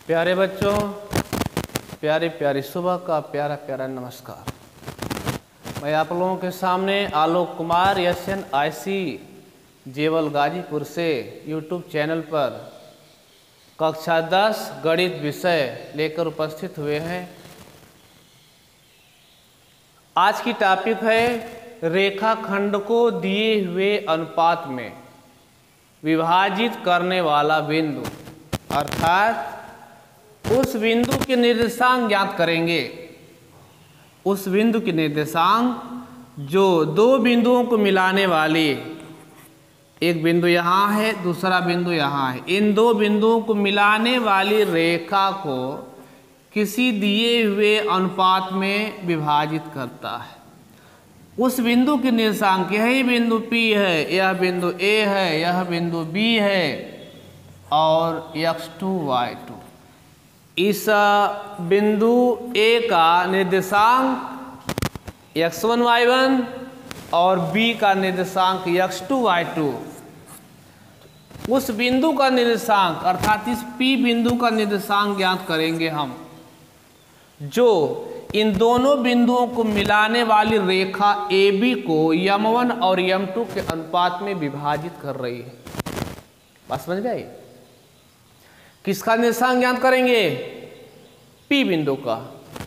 प्यारे बच्चों, प्यारी प्यारी सुबह का प्यारा प्यारा नमस्कार। मैं आप लोगों के सामने आलोक कुमार SNIC जेवल गाजीपुर से यूट्यूब चैनल पर कक्षा 10 गणित विषय लेकर उपस्थित हुए हैं। आज की टॉपिक है रेखाखंड को दिए हुए अनुपात में विभाजित करने वाला बिंदु, अर्थात उस बिंदु के निर्देशांक ज्ञात करेंगे। उस बिंदु के निर्देशांक जो दो बिंदुओं को मिलाने वाली, एक बिंदु यहाँ है, दूसरा बिंदु यहाँ है, इन दो बिंदुओं को मिलाने वाली रेखा को किसी दिए हुए अनुपात में विभाजित करता है। उस बिंदु के निर्देशांक, यही बिंदु P है, यह बिंदु A है, यह बिंदु B है और x2 y2। इस बिंदु A का निर्देशांक x1 y1 और B का निर्देशांक x2 y2। उस बिंदु का निर्देशांक अर्थात इस P बिंदु का निर्देशांक ज्ञात करेंगे हम, जो इन दोनों बिंदुओं को मिलाने वाली रेखा AB को M1 और M2 के अनुपात में विभाजित कर रही है। बात समझ गए? किसका निर्देशांक ज्ञात करेंगे? P बिंदु का,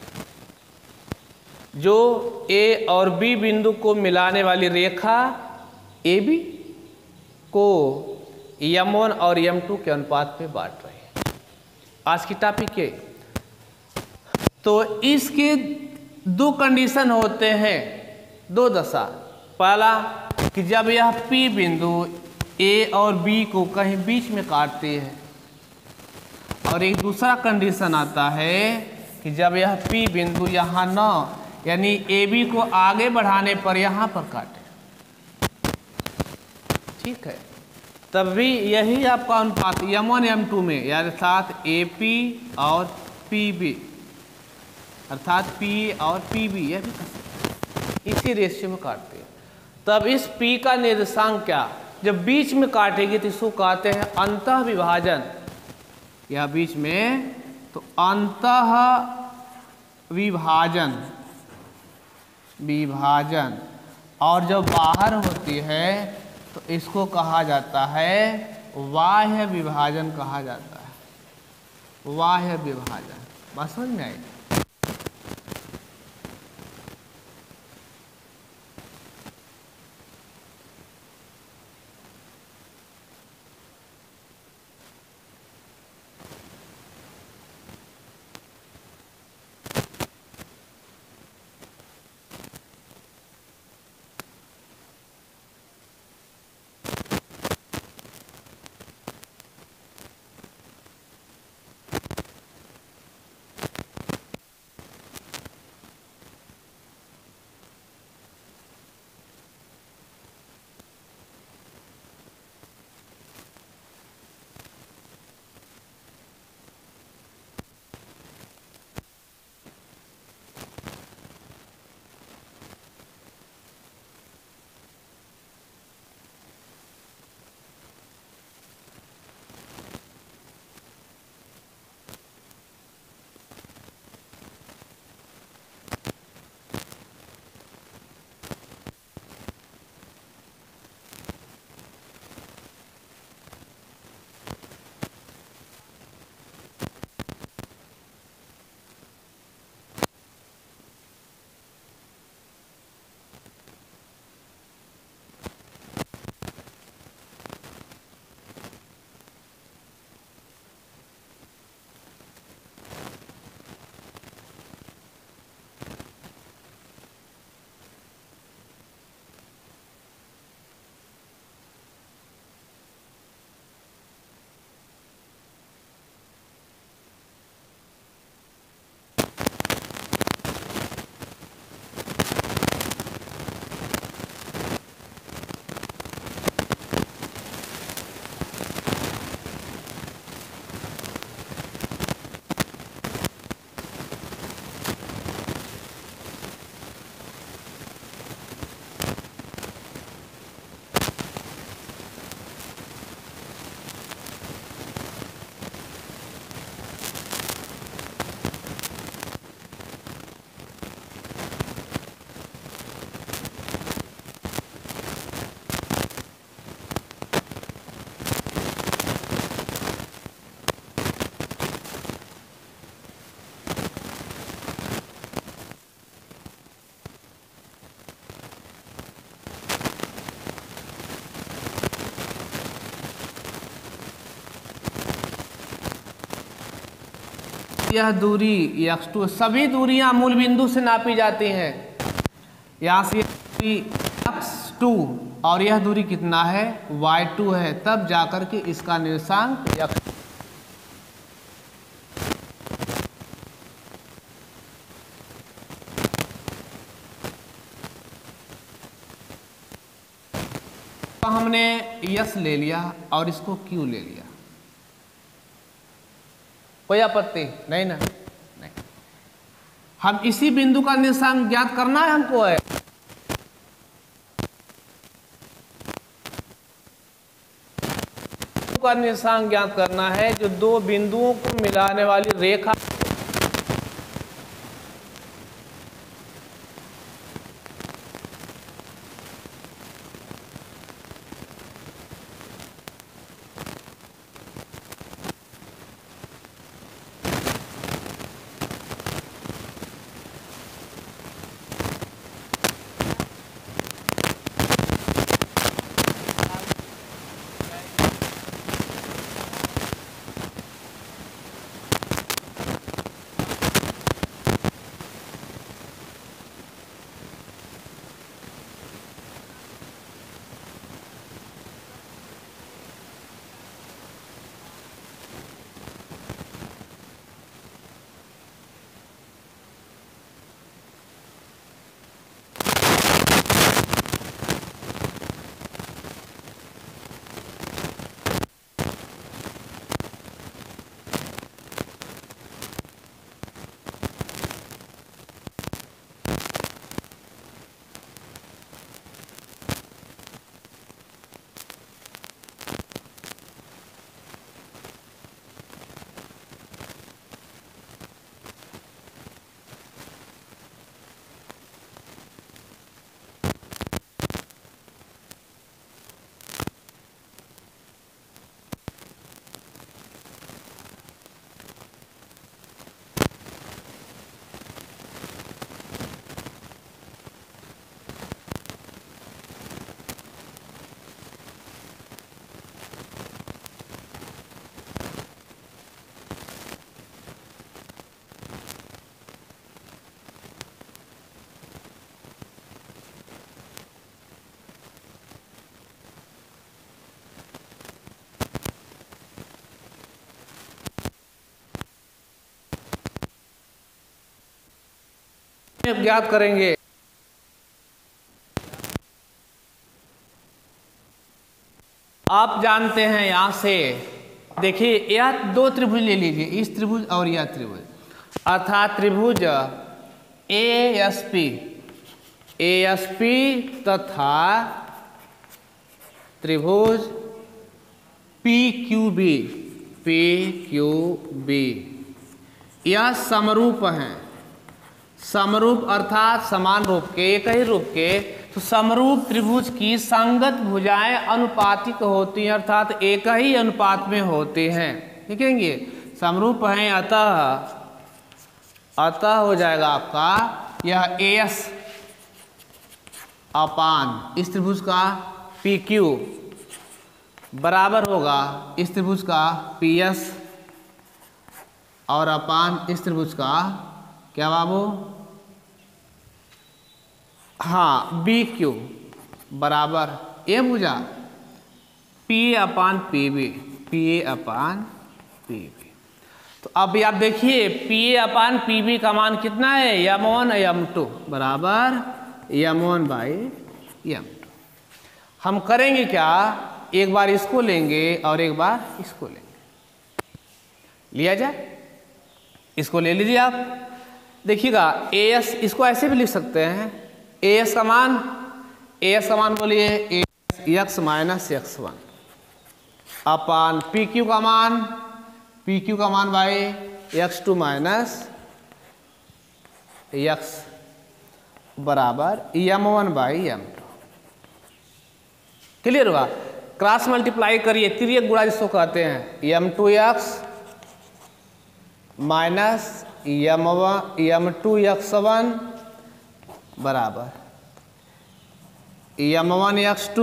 जो A और B बिंदु को मिलाने वाली रेखा AB को M1 और M2 के अनुपात में बांट रही है। आज की टॉपिक है। तो इसके दो कंडीशन होते हैं, दो दशा। पहला कि जब यह P बिंदु A और B को कहीं बीच में काटती है, और एक दूसरा कंडीशन आता है कि जब यह P बिंदु यहाँ न यानी AB को आगे बढ़ाने पर यहाँ पर काटे, ठीक है, तब भी यही आपका अनुपात M1 M2 में, यानी साथ AP और PB अर्थात P और PB, यह भी इसी रेशियो में काटते हैं। तब इस P का निर्देशांक क्या, जब बीच में काटेगी तो इसको कहते हैं अंतः विभाजन। यह बीच में तो अंतः विभाजन, विभाजन, और जब बाहर होती है तो इसको कहा जाता है बाह्य विभाजन, कहा जाता है बाह्य विभाजन। बात समझ में आई? यह दूरी x2, सभी दूरियां मूल बिंदु से नापी जाती हैं। यहाँ से x2 और यह दूरी कितना है y2 है, तब जाकर के इसका निर्देशांक x हमने यस ले लिया और इसको क्यू ले लिया, कोई आपत्ति नहीं ना? नहीं। हम इसी बिंदु का निर्देशांक ज्ञात करना है हमको है। का निर्देशांक ज्ञात करना है जो दो बिंदुओं को मिलाने वाली रेखा ज्ञात करेंगे। आप जानते हैं यहां से देखिए, यह दो त्रिभुज ले लीजिए, इस त्रिभुज और यह त्रिभुज, अर्थात त्रिभुज ASP तथा त्रिभुज PQB यह समरूप हैं। समरूप अर्थात समान रूप के, एक ही रूप के, तो समरूप त्रिभुज की संगत भुजाएं अनुपातिक होती हैं, अर्थात एक ही अनुपात में होते हैं। देखेंगे समरूप हैं, अतः हो जाएगा आपका यह AS अपान इस त्रिभुज का PQ बराबर होगा इस त्रिभुज का PS और अपान इस त्रिभुज का क्या बाबू, हाँ BQ बराबर ये भुजा PA अपान PB। तो अब आप देखिए PA अपान PB का मान कितना है, M1 M2 बराबर M1 बाई M2। हम करेंगे क्या, एक बार इसको लेंगे और एक बार इसको लेंगे, लिया जाए, इसको ले लीजिए आप। देखिएगा AS इसको ऐसे भी लिख सकते हैं, AS का मान बोलिए AS माइनस x1 अपान PQ का मान बाई x2 माइनस x बराबर M1 बाई M2। क्लियर हुआ? क्रॉस मल्टीप्लाई करिए, तिर्यक गुणा जिसको कहते हैं, M2x माइनस M2x1 बराबर M1x2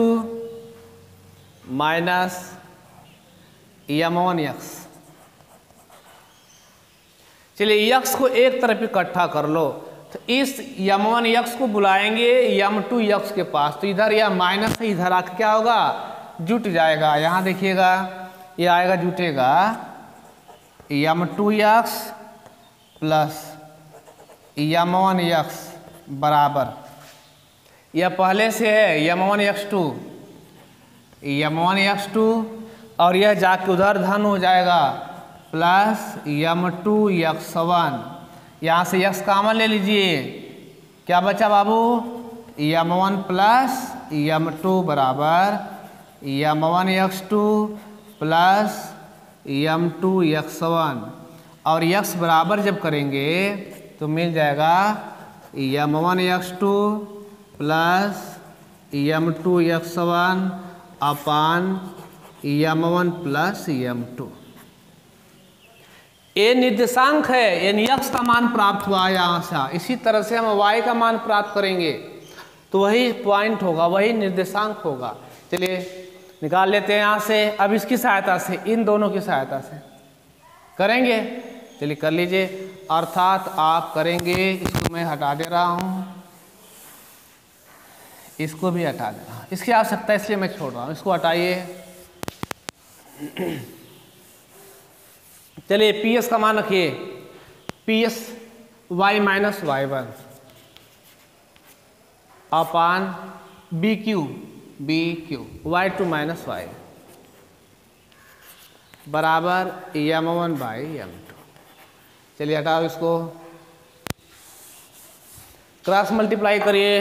माइनस M1x। चलिए यक्स को एक तरफ इकट्ठा कर लो, तो इस यम1 यक्स को बुलाएंगे यम2 यक्स के पास, तो इधर या माइनस से इधर आके क्या होगा, जुट जाएगा। यहाँ देखिएगा ये आएगा, जुटेगा m two x plus m one x बराबर, यह पहले से है यम1 यक्स2, यम1 यक्स2, और यह जाके उधर धन हो जाएगा प्लस यम2 यक्स1। यहाँ से यक्स कॉमन ले लीजिए, क्या बचा बाबू, यम1 प्लस यम2 बराबर यम1 यक्स2 प्लस यम2 यक्स1, और यक्स बराबर जब करेंगे तो मिल जाएगा यम1 यक्स2 प्लस यम2 यक्स1 अपान यम1 प्लस यम2। ये निर्देशांक है, यानी यक्स का मान प्राप्त हुआ यहाँ से। इसी तरह से हम वाई का मान प्राप्त करेंगे तो वही पॉइंट होगा, वही निर्देशांक होगा। चलिए निकाल लेते हैं यहाँ से। अब इसकी सहायता से, इन दोनों की सहायता से करेंगे। चलिए कर लीजिए, अर्थात आप करेंगे, इसको मैं हटा दे रहा हूँ, इसको भी हटा दे रहा हूँ, इसकी आवश्यकता इसलिए मैं छोड़ रहा हूँ, इसको हटाइए। चलिए पी एस का मान रखिए, P S Y minus y one upon B Q y two minus y बराबर यम1 बाई यम2। चलिए हटाओ इसको, क्रॉस मल्टीप्लाई करिए,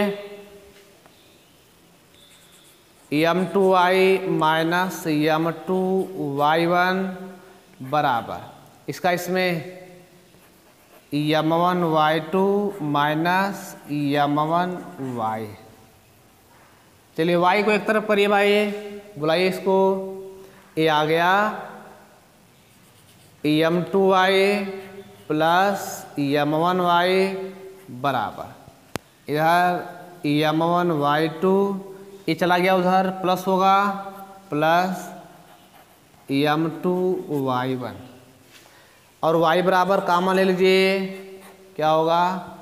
यम2 वाई माइनस यम2 वाई1 बराबर, इसका इसमें m one y two minus m one y. चलिए वाई को एक तरफ करिए भाई, बुलाइए इसको, ये आ गया m two y plus m one y बराबर, इधर यम1 वाई2, ये चला गया उधर, प्लस होगा प्लस यम2 वाई1, और वाई बराबर कॉमन ले लीजिए, क्या होगा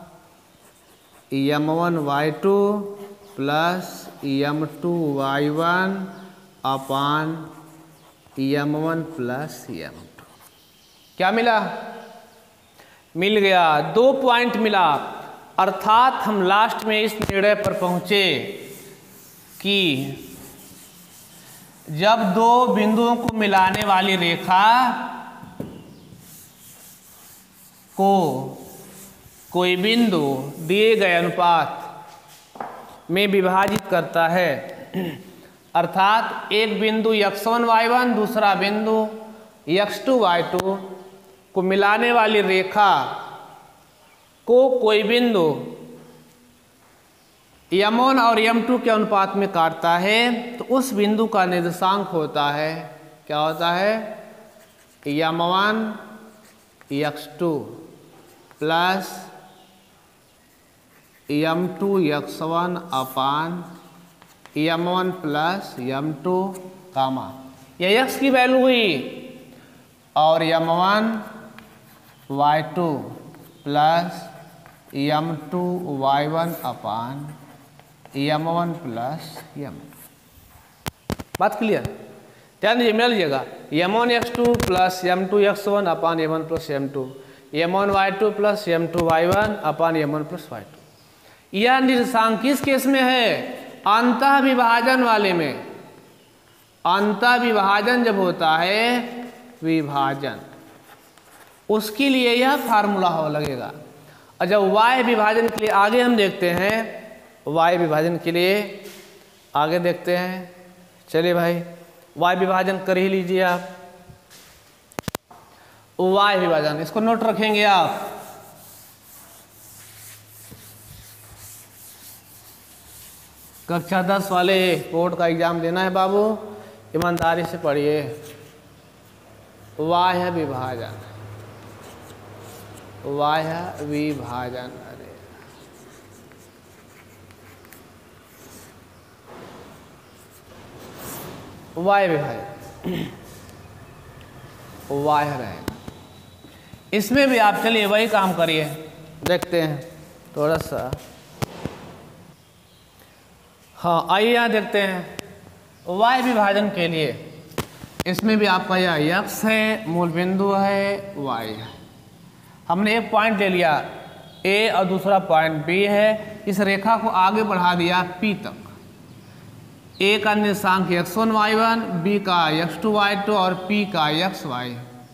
यम1 वाई2 प्लस यम2 वाई1 अपान यम1 प्लस यम2। क्या मिला, मिल गया, 2 पॉइंट मिला। अर्थात हम लास्ट में इस निर्णय पर पहुंचे कि जब दो बिंदुओं को मिलाने वाली रेखा को कोई बिंदु दिए गए अनुपात में विभाजित करता है, अर्थात एक बिंदु x1 y1 दूसरा बिंदु x2 y2 को मिलाने वाली रेखा को कोई बिंदु यम1 और यम2 के अनुपात में काटता है, तो उस बिंदु का निर्देशांक होता है, क्या होता है, यम1 x2 plus m two x1 upon m one plus m two comma, यह x की वैल्यू हुई, और यम1 y2 plus m two y1 upon m one plus यम2। बात क्लियर, ध्यान दीजिए, मिला लीजिएगा, m one x2 plus m two x1 upon m one plus m two, m one y2 plus m two y1 upon m one plus y2। यह निर्देशांक किस केस में है, अंतः विभाजन वाले में। अंतः विभाजन जब होता है, विभाजन, उसके लिए यह फार्मूला हो लगेगा। और जब वाई विभाजन के लिए आगे हम देखते हैं, वाई विभाजन के लिए आगे देखते हैं। चलिए भाई वाई विभाजन कर ही लीजिए आप, वाई विभाजन, इसको नोट रखेंगे आप। कक्षा 10 वाले बोर्ड का एग्जाम देना है बाबू, ईमानदारी से पढ़िए। वाई है विभाजन, वाई है विभाजन, अरे वाई विभाजन, वाई रहेगा। इसमें भी आप चलिए वही काम करिए, देखते हैं थोड़ा सा। हाँ आइए यहाँ देखते हैं y विभाजन के लिए। इसमें भी आपका यह x है, मूल बिंदु है, y है। हमने एक पॉइंट ले लिया A और दूसरा पॉइंट B है। इस रेखा को आगे बढ़ा दिया P तक। A का निर्देशांक x1 y1, B का x2 y2 और P का xy।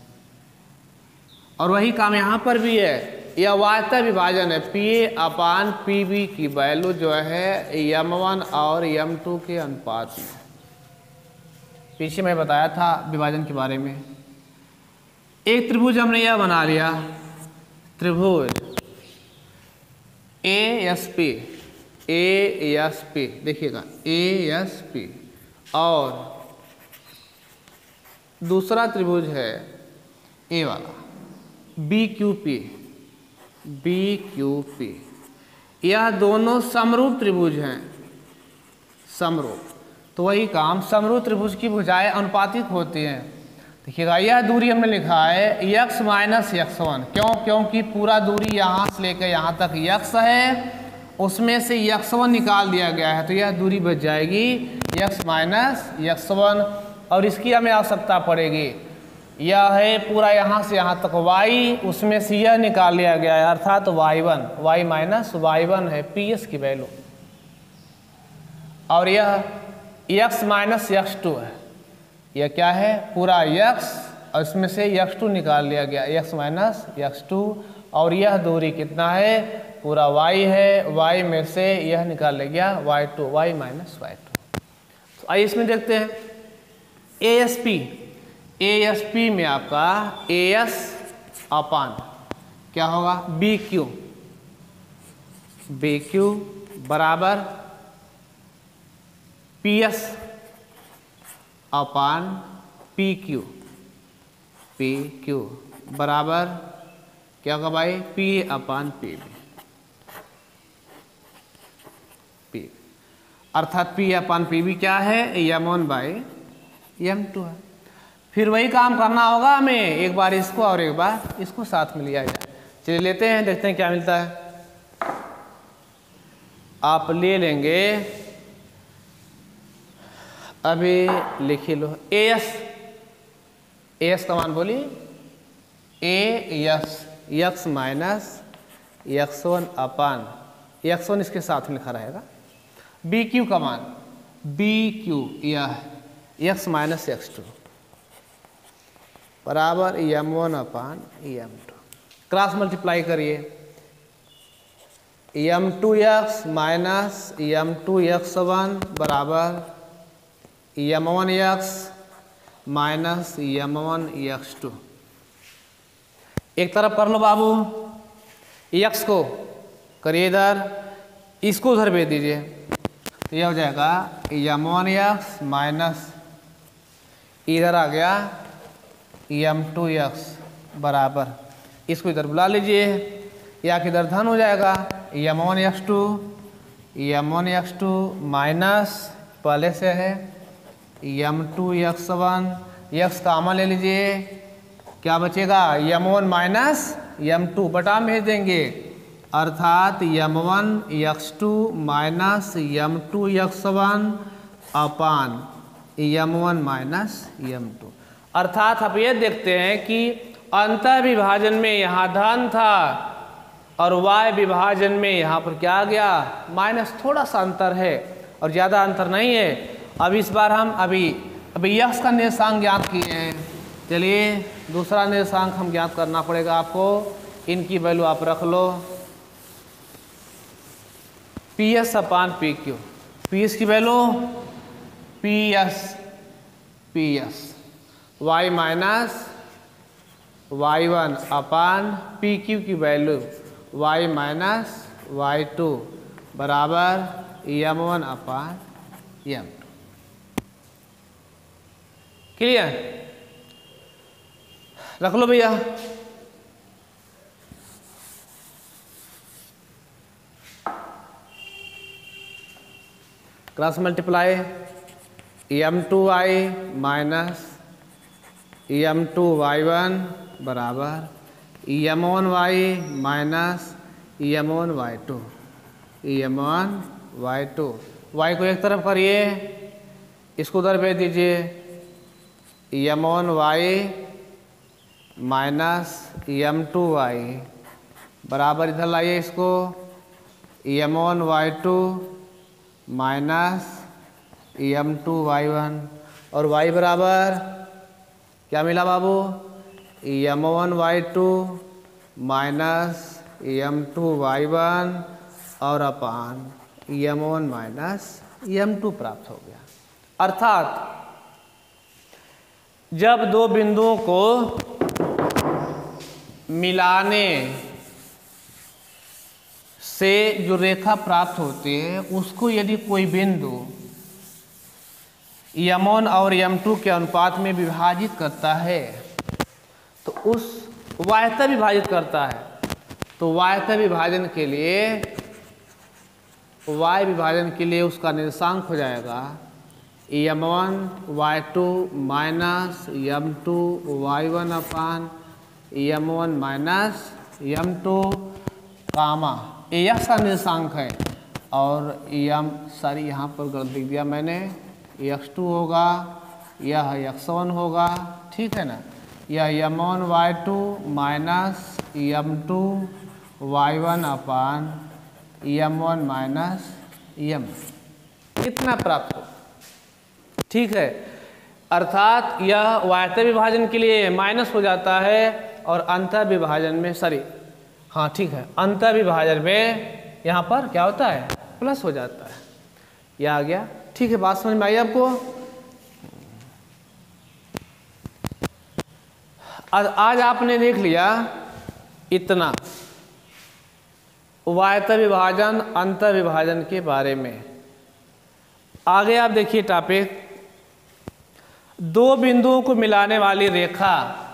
और वही काम यहाँ पर भी है। यह वास्तव विभाजन है। PA/PB की वैल्यू जो है m1 और m2 के अनुपात में। पीछे मैं बताया था विभाजन के बारे में। एक त्रिभुज हमने यह बना लिया, त्रिभुज ASP, देखिएगा ASP। और दूसरा त्रिभुज है A वाला BQP। यह दोनों समरूप त्रिभुज हैं, समरूप। तो वही काम, समरूप त्रिभुज की भुजाएं अनुपातिक होती हैं। देखिएगा यह दूरी हमने लिखा है x माइनस x1। क्यों? क्योंकि पूरा दूरी यहाँ से लेकर यहाँ तक x है, उसमें से x1 निकाल दिया गया है, तो यह दूरी बच जाएगी x माइनस x1। और इसकी हमें आवश्यकता पड़ेगी, यह है पूरा यहाँ से यहाँ तक y, उसमें से यह निकाल लिया गया है, अर्थात y1, y माइनस y1 है PS की वैल्यू। और यह x माइनस x2 है। यह क्या है? पूरा x और इसमें से x2 निकाल लिया गया, x माइनस x2। और यह दूरी कितना है? पूरा y है, y में से यह निकाल लिया गया y2, y माइनस y2। तो आइए इसमें देखते हैं ASP में आपका AS अपान क्या होगा? BQ बराबर PS अपान PQ बराबर क्या होगा भाई? PA अपान PB। अर्थात P अपान PB क्या है? m1 बाई m2 है। फिर वही काम करना होगा हमें, एक बार इसको और एक बार इसको साथ में लिया जाए। चलिए लेते हैं, देखते हैं क्या मिलता है। आप ले लेंगे, अभी लिख लो AS का मान बोलिए AS x माइनस x1 अपान x1 इसके साथ में लिखा रहेगा। BQ का मान BQ यह x माइनस x2 बराबर m1 अपान m2। क्रॉस मल्टीप्लाई करिए, m2x माइनस m2x1 बराबर m1x माइनस m1x2। एक तरफ कर लो बाबू, x को करिए इधर, इसको उधर भेज दीजिए, तो यह हो जाएगा m1x माइनस इधर आ गया m2x बराबर, इसको इधर बुला लीजिए, या किधर धन हो जाएगा m1x2 माइनस पहले से है m2x1, x कामा ले लीजिए, क्या बचेगा? m1 माइनस m2 बटा में भेज देंगे, अर्थात m1x2 माइनस m2x1 अपान m1 माइनस m2। अर्थात आप ये देखते हैं कि अंतर विभाजन में यहाँ धन था और y विभाजन में यहाँ पर क्या आ गया? माइनस। थोड़ा सा अंतर है और ज़्यादा अंतर नहीं है। अब इस बार हम अभी x का निर्देशांक ज्ञात किए हैं। चलिए दूसरा निर्देशांक हम ज्ञात करना पड़ेगा आपको, इनकी वैल्यू आप रख लो। PS अपान PQ, PS की value PS y minus y1 upon PQ की वैल्यू y माइनस y2 बराबर m1 अपान m2। क्लियर? रख लो भैया। Cross multiply m2y minus m2y1 बराबर m one y minus m one y two, m one y two. Y को एक तरफ करिए, इसको उधर भेज दीजिए, m one y minus m two y बराबर इधर लाइए इसको, m one y two minus m two y one, और वाई बराबर क्या मिला बाबू, m one y two minus m two y one और अपान यम1 माइनस यम2 प्राप्त हो गया। अर्थात जब दो बिंदुओं को मिलाने से जो रेखा प्राप्त होती है उसको यदि कोई बिंदु यम1 और यम2 के अनुपात में विभाजित करता है तो उस वायता विभाजित करता है, तो वायता विभाजन के लिए y विभाजन के लिए उसका निर्देशांक हो जाएगा m one y two minus m two y one upon m one minus m two comma यह का निर्देशांक है, और सॉरी यहाँ पर गलत लिख दिया मैंने, x2 होगा, यह x1 होगा, ठीक है ना। यह m one y two minus m two y one upon m one minus m, इतना प्राप्त हो, ठीक है। अर्थात यह वायता विभाजन के लिए माइनस हो जाता है और अंतर विभाजन में हाँ ठीक है, अंतर विभाजन में यहाँ पर क्या होता है, प्लस हो जाता है। यह आ गया, ठीक है, बात समझ में आई आपको। आज आपने देख लिया इतना वायता विभाजन अंतर विभाजन के बारे में। आगे आप देखिए टॉपिक, दो बिंदुओं को मिलाने वाली रेखा,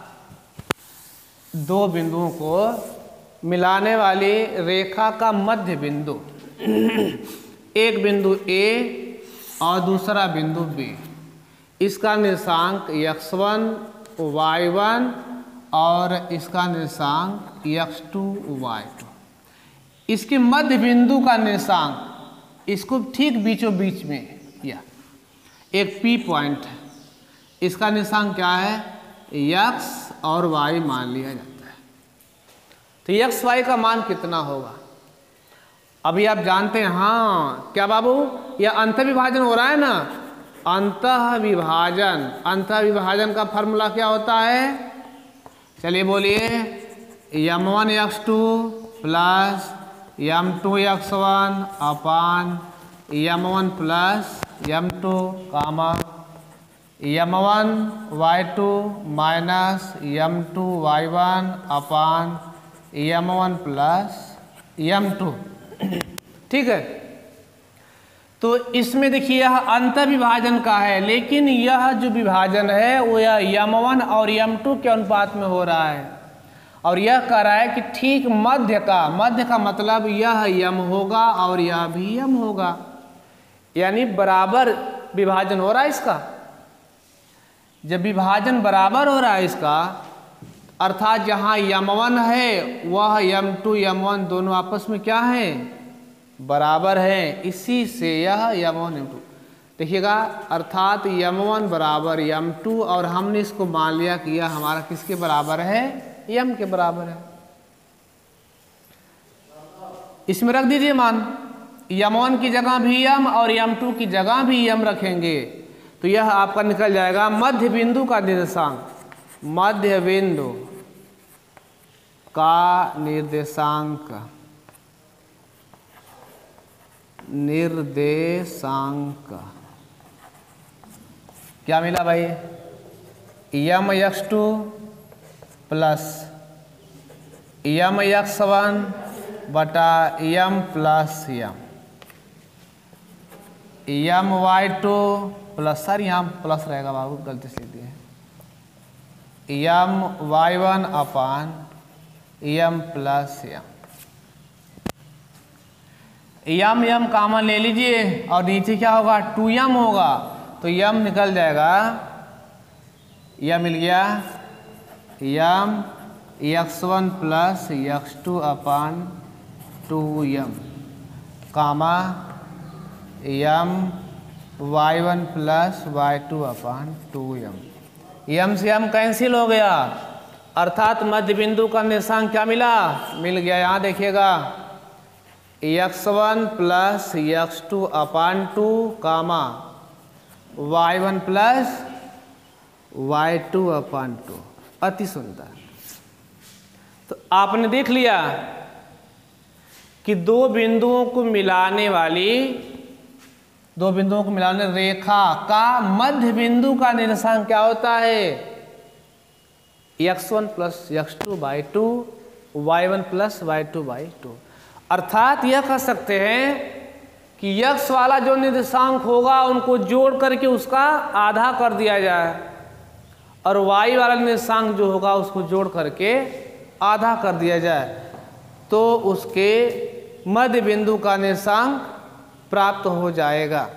दो बिंदुओं को मिलाने वाली रेखा का मध्य बिंदु, एक बिंदु A और दूसरा बिंदु B, इसका निर्देशांक x1 y1 और इसका निर्देशांक x2 y2। इसके मध्य बिंदु का निर्देशांक, इसको ठीक बीचों बीच में या एक P पॉइंट है, इसका निर्देशांक क्या है, x और y मान लिया जाता है। तो x y का मान कितना होगा, अभी आप जानते हैं। हाँ क्या बाबू, यह अंतर विभाजन हो रहा है ना, अंतः विभाजन का फॉर्मूला क्या होता है, चलिए बोलिए, m one x2 plus m two x1 upon m one plus m two comma m one y2 minus m two y1 upon m one plus m two, ठीक है। तो इसमें देखिए यह अंतर विभाजन का है, लेकिन यह जो विभाजन है वो यह यम1 और यम2 के अनुपात में हो रहा है, और यह कह रहा है कि ठीक मध्य का मतलब यह यम होगा और यह भी यम होगा, यानी बराबर विभाजन हो रहा है इसका। जब विभाजन बराबर हो रहा है इसका, अर्थात जहाँ यम1 है वह यम2 यम1 दोनों आपस में क्या है, बराबर है, इसी से यह यम1 यम2 देखिएगा। अर्थात यम1 बराबर यम2, और हमने इसको मान लिया कि यह हमारा किसके बराबर है, यम के बराबर है। इसमें रख दीजिए मान, यम1 की जगह भी यम और यम2 की जगह भी यम रखेंगे तो यह आपका निकल जाएगा मध्य बिंदु का निर्देशांक, मध्य बिंदु का निर्देशांक क्या मिला भाई, यम x2 प्लस यम x1 बटा m plus m y2 plus, sir यहाँ प्लस रहेगा बाबू, गलती से लिख दिए, यम y1 अपान यम प्लस यम यम कॉमन ले लीजिए, और नीचे क्या होगा, 2m होगा, तो यम निकल जाएगा, यम मिल गया, m x1 plus x2 upon 2m comma m y1 plus y2 upon 2m। m से m कैंसिल हो गया, अर्थात मध्य बिंदु का निर्देशांक क्या मिला, मिल गया। यहाँ देखिएगा x1 प्लस x2 अपान 2 कामा y1 प्लस y2 अपान 2। अति सुंदर। तो आपने देख लिया कि दो बिंदुओं को मिलाने रेखा का मध्य बिंदु का निर्देशांक क्या होता है, x1 plus x2 by 2 y1 plus y2 by 2। अर्थात यह कह सकते हैं कि x वाला जो निर्देशांक होगा उनको जोड़ करके उसका आधा कर दिया जाए और y वाला निर्देशांक जो होगा उसको जोड़ करके आधा कर दिया जाए, तो उसके मध्य बिंदु का निर्देशांक प्राप्त हो जाएगा।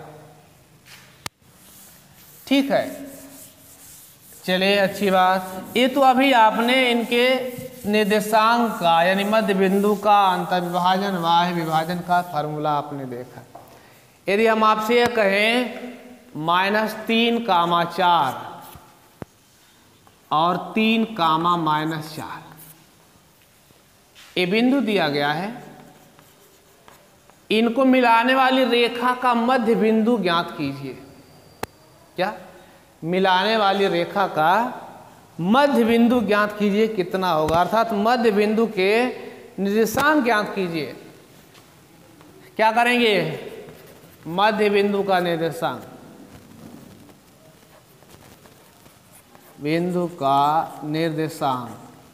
ठीक है, चलिए अच्छी बात। ये तो अभी आपने इनके निर्देशांक का यानी मध्य बिंदु का अंतर्विभाजन बाह्य विभाजन का फार्मूला आपने देखा। यदि हम आपसे यह कहें -3 कामा 4 और 3 कामा -4, ये बिंदु दिया गया है, इनको मिलाने वाली रेखा का मध्य बिंदु ज्ञात कीजिए। क्या, मिलाने वाली रेखा का मध्य बिंदु ज्ञात कीजिए, कितना होगा, अर्थात मध्य बिंदु के निर्देशांक ज्ञात कीजिए। क्या करेंगे, मध्य बिंदु का निर्देशांक, बिंदु का निर्देशांक,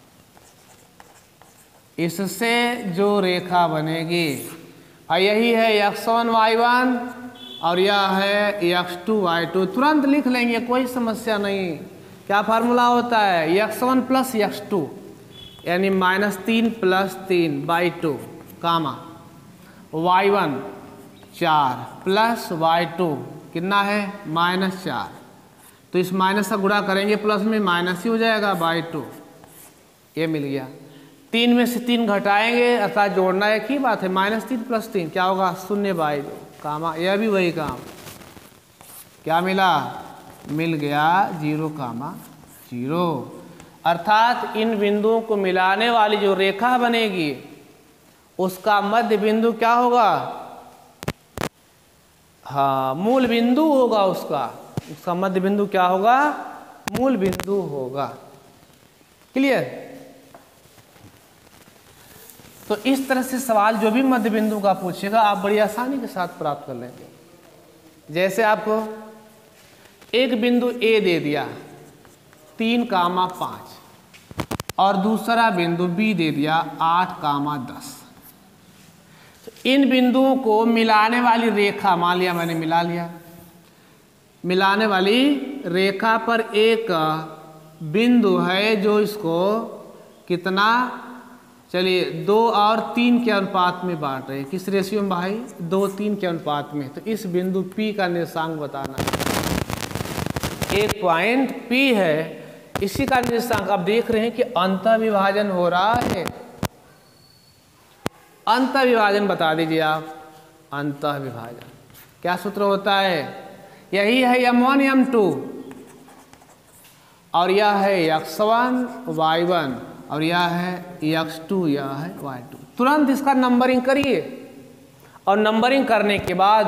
इससे जो रेखा बनेगी यही है x1 y1 और यह है x2 y2। तुरंत लिख लेंगे, कोई समस्या नहीं। क्या फार्मूला होता है, x1 प्लस x2 यानी -3 plus 3 by 2 comma y1 4 plus y2 कितना है -4, तो इस माइनस का गुणा करेंगे प्लस में माइनस ही हो जाएगा बाई 2, ये मिल गया। 3 में से 3 घटाएंगे अर्थात जोड़ना एक ही बात है, -3 प्लस 3 क्या होगा 0 बाई 2 कामा, यह भी वही काम। क्या मिला, मिल गया 0 कामा 0। अर्थात इन बिंदुओं को मिलाने वाली जो रेखा बनेगी उसका मध्य बिंदु क्या होगा, हाँ मूल बिंदु होगा, उसका मध्य बिंदु क्या होगा, मूल बिंदु होगा। क्लियर। तो इस तरह से सवाल जो भी मध्य बिंदु का पूछेगा आप बड़ी आसानी के साथ प्राप्त कर लेंगे। जैसे आपको एक बिंदु A दे दिया 3 कामा 5 और दूसरा बिंदु B दे दिया 8 कामा 10। तो इन बिंदुओं को मिलाने वाली रेखा, मान लिया मैंने मिला लिया, मिलाने वाली रेखा पर एक बिंदु है जो इसको कितना, चलिए 2 और 3 के अनुपात में बांट रहे हैं। किस रेशियो में भाई, 2-3 के अनुपात में। तो इस बिंदु P का निर्देशांक बताना है। एक पॉइंट P है, इसी का निर्देशांक आप देख रहे हैं कि अंतःविभाजन हो रहा है। अंतःविभाजन बता दीजिए आप, अंतःविभाजन क्या सूत्र होता है, यही है m1 m2 और यह है x1 y1 और यह है x2 यह है y2। तुरंत इसका नंबरिंग करिए और नंबरिंग करने के बाद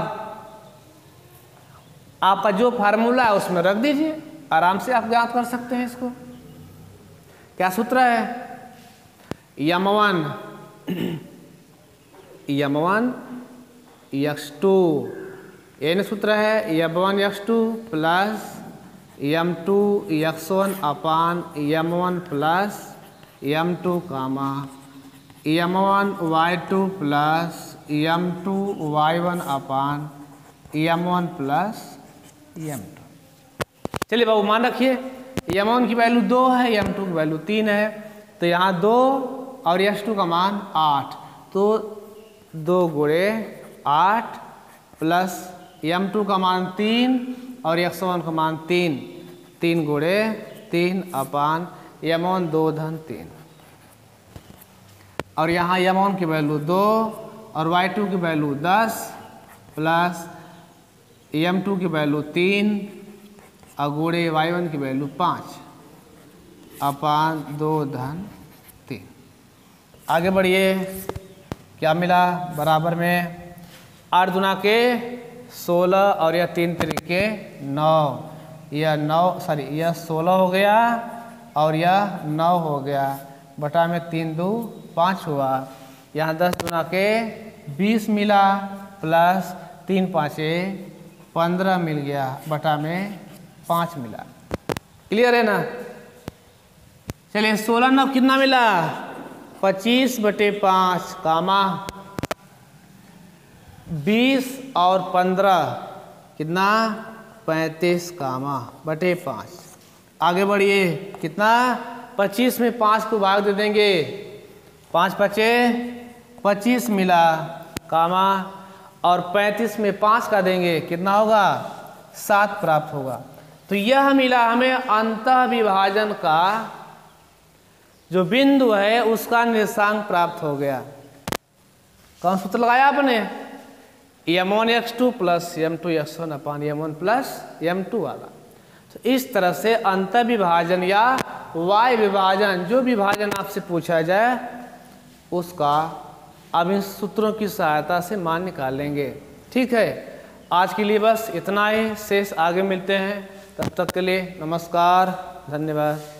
आपका जो फार्मूला है उसमें रख दीजिए, आराम से आप ज्ञात कर सकते हैं इसको। क्या सूत्र है, m1 x2, ये सूत्र है m1 x2 plus m2 x1 upon m1 plus m2 comma m1 y2 plus m2 y1 upon m1 plus m2। चलिए बाबू मान रखिए m1 की वैल्यू 2 है, m2 की वैल्यू 3 है, तो यहाँ 2 और x2 का मान 8, तो 2 गुणे 8 प्लस m2 का मान 3 और x1 का मान 3, 3 गुणे 3 अपान m1 2 धन 3। और यहाँ m1 की वैल्यू 2 और y2 की वैल्यू 10 प्लस m2 की वैल्यू 3 और गुणे y1 की वैल्यू 5 अपान 2 धन 3। आगे बढ़िए, क्या मिला बराबर में 8 दुना के 16 और यह 3 तरीके 9, यह 16 हो गया और यह 9 हो गया, बटा में 3 2 5 हुआ। यहाँ 10 दुना के 20 मिला प्लस 3 5 15 मिल गया, बटा में 5 मिला। क्लियर है ना? चलिए 16 9 कितना मिला? 25/5 कामा 20 और 15 कितना? 35 कामा बटे 5। आगे बढ़िए, कितना? 25 में 5 को भाग दे देंगे, 5 5 25 मिला कामा, और 35 में 5 का देंगे, कितना होगा? 7 प्राप्त होगा। तो यह मिला हमें अंतः विभाजन का जो बिंदु है उसका निर्देशांक प्राप्त हो गया। कौन सूत्र लगाया आपने? m1x2 प्लस m2x1 अपान m1 प्लस m2 वाला। तो इस तरह से अंतः विभाजन या वाय विभाजन, जो विभाजन आपसे पूछा जाए उसका अब इन सूत्रों की सहायता से मान निकालेंगे। ठीक है, आज के लिए बस इतना ही, शेष आगे मिलते हैं। तब तक के लिए नमस्कार, धन्यवाद।